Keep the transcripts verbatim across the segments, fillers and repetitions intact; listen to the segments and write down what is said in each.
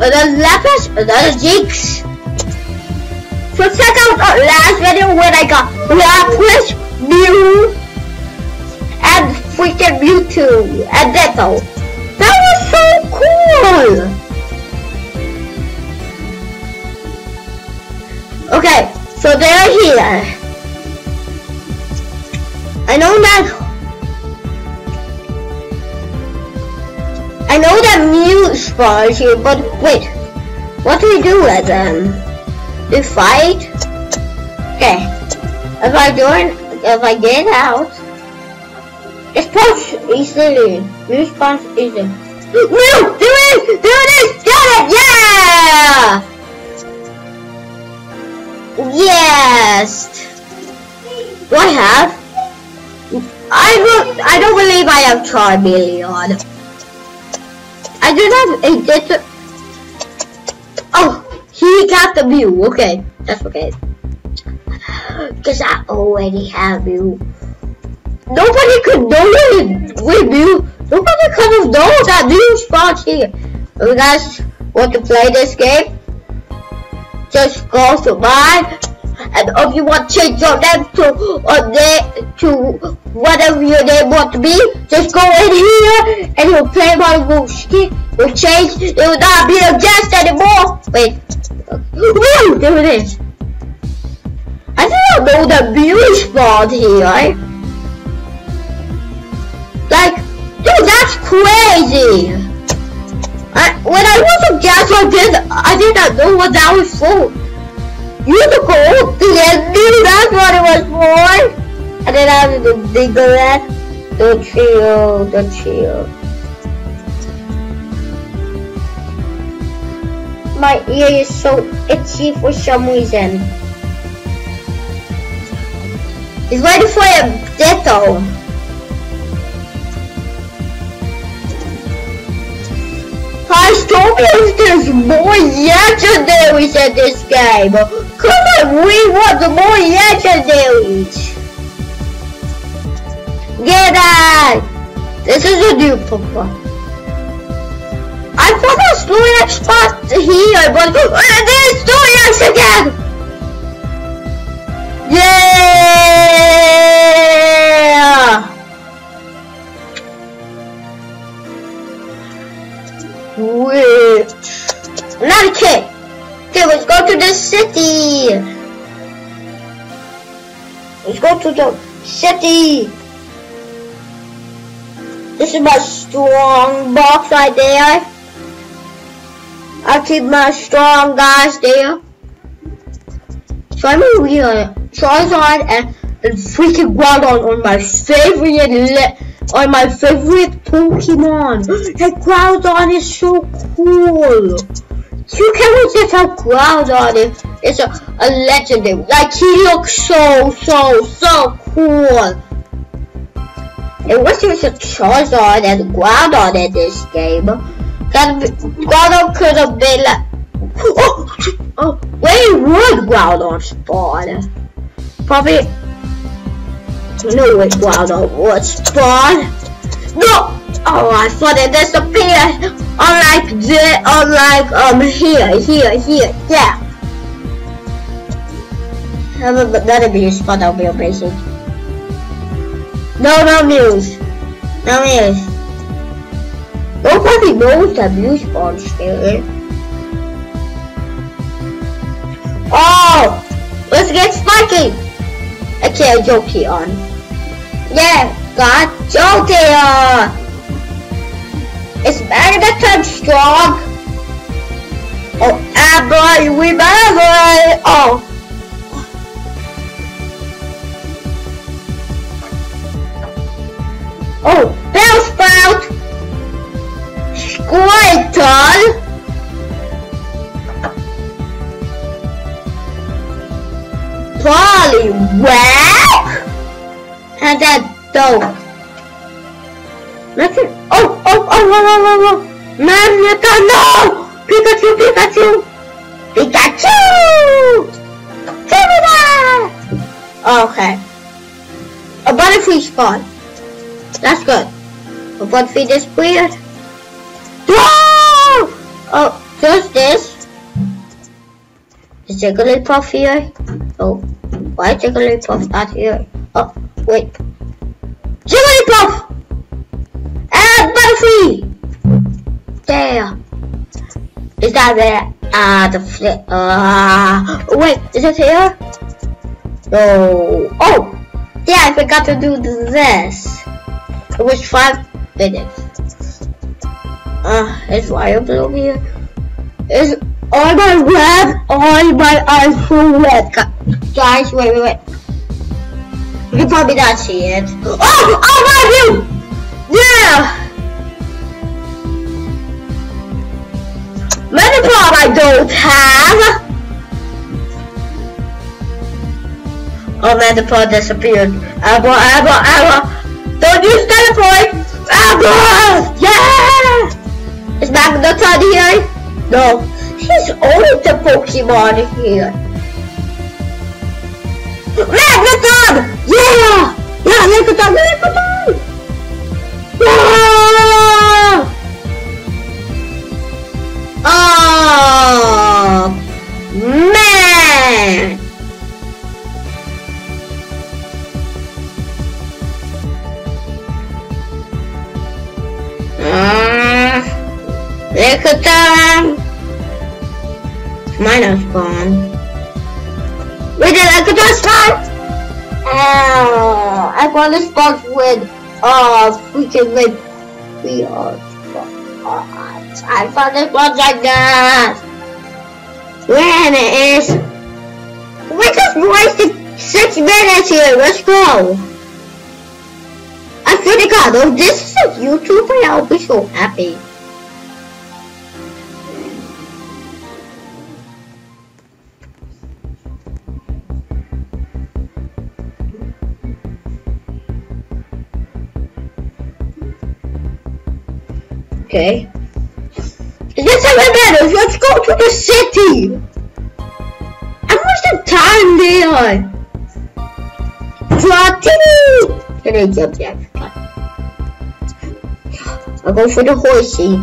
another Lapras, another Jinx. So check out our last video when I got Lapras, Mew, and freaking Mewtwo, and Ditto. That was so cool! Okay, so they're here. I know that I know that Mew spawns here, but wait, what do we do with them? We fight? Okay, if I join, if I get out, just push easily. Mew spawns easily. Mew, do it, do it, got it, yeah! Yes. Do I have? I don't. I don't believe I have Charmeleon. I do have a different. Oh, he got the Mew. Okay, that's okay. Cause I already have Mew. Nobody could know it with Mew. Nobody could have known that Mew spawns here. If you guys want to play this game, just go to mine, and if you want to change your name to or name to whatever your name want to be, just go in here and you'll play my Mooski. Will change. It will not be a guest anymore. Wait, woo, there it is. I didn't know that Mew spawned here. Like, dude, that's crazy. I, when I was a guest, I did. I did not know what that was for. Unicorn, the ending, that's what it was for. And then I have the Diglett, the trio, the trio. My ear is so itchy for some reason. He's waiting for a Ditto. I told you there's more legendaries in this game. Come on, we want the more legendaries. Get that! This is a new Pokemon. I thought I was doing that spot here, but uh, there's Stoyax again! Yeah! Wait. Another kid. Okay, let's go to the city. Let's go to the city. This is my strong box right there. I'll keep my strong guys there. So I'm gonna be a Charizard and, and freaking Groudon on my favorite on my favorite Pokemon. That Groudon is so cool. You can't just how Groudon is. It's a, a legendary. Like, he looks so so so cool. It was just a Charizard and Groudon in this game. That Groudon could have been like, oh, oh, where would Groudon spawn? Probably, no way Groudon would spawn. No, oh, I thought it disappeared. Unlike the, unlike um here, here, here, yeah. But that'd be a spot. That'll be amazing. No, no news. No news. Nobody knows that Mew spawns here. Oh! Let's get spiky! Okay, Jolteon. Yeah, got Jolteon! It's Magneton strong! Oh, Abra, remember! Oh! Oh, Bellsprout! Squirtle! Poliwag! And that dog. Nothing. Oh, oh, oh, oh, oh, oh, oh! Magneton, no! Pikachu, Pikachu! Pikachu! Give me that! Okay. A Butterfree spawn. That's good. A Butterfree is weird. Whoa! Oh, Just this. Is Jigglypuff here? Oh, why is Jigglypuff not here? Oh, wait. Jigglypuff! And Butterfree! There. Is that there? Ah, the flip. Ah, uh, wait, is it here? No. Oh, yeah, I forgot to do this. It was five minutes. Ah, uh, is Wario Blue here? Is all my red, all my eyes full red. Guys, wait, wait, wait. You can probably not see it. Oh, oh, Mario! Yeah! Metapod I don't have! Oh, Metapod disappeared. Abba, Abba, Abba! Don't use teleport! Abba! Yeah! Is Magneton here? No. He's only the Pokemon here. Magneton! Yeah! Yeah, Magneton, Magneton! Yeah! Oh man! Uh, Lickitung! Mine is gone. Wait, did Lickitung spawn? Oh, I want to spawn with uh freaking with we are. I found this one like that. When it is, we just wasted six minutes here. Let's go. I swear to God, if this is a YouTuber, I'll be so happy. Okay. Let's have a better. Let's go to the city. How much the time there? Trotty! Can I jump there? I'll go for the horsey.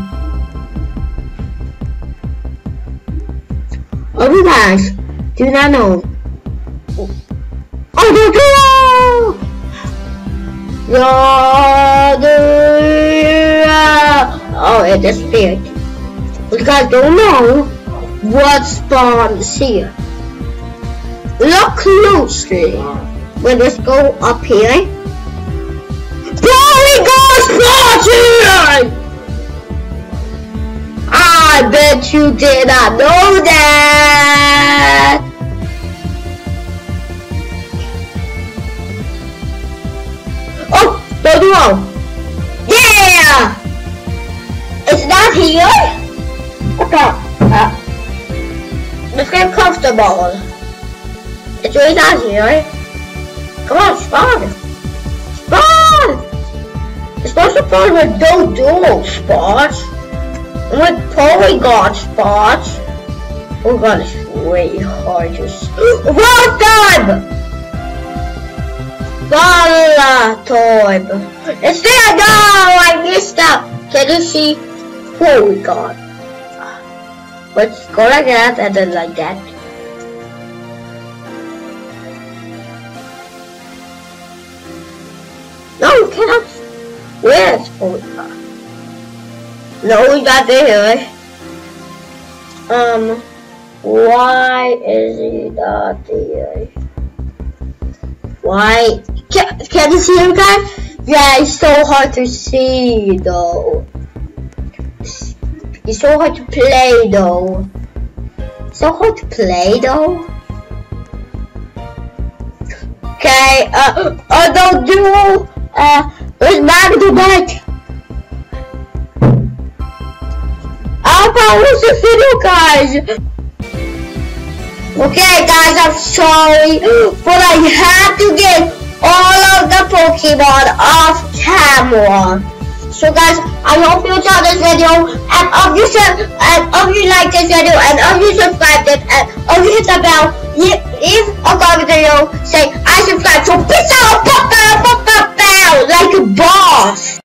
Oh, you guys do not know. Oh, no, no! Oh, it disappeared. You guys don't know what spawns here. Look closely. We'll just go up here. Polygon spawns here! I bet you did not know that. Oh, no, no. Yeah! It's not here? Okay, uh, let's get comfortable. It's really not here. Come on, spawn. Spawn! It's supposed to spawn with no dual spots. And with polygon spots. Oh god, it's way hard to see. Well done! Volatoid. It's there now! I missed out. Can you see? Polygon. Let's go like that and then like that. No, you cannot. Where's Polygon? No, we got there. Um, why is he not there? Why? Can, can you see him, guys? Yeah, it's so hard to see though. It's so hard to play though. So hard to play though. Okay, uh, uh, don't do, uh, where's Magnemite? I'll pause the video, guys. Okay, guys, I'm sorry, but I had to get all of the Pokemon off camera. So guys, I hope you saw this video, and if you should, and if you like this video, and if you subscribed it, and if you hit the bell, leave a comment video, say I subscribe. So peace out, pop that, pop that bell like a boss.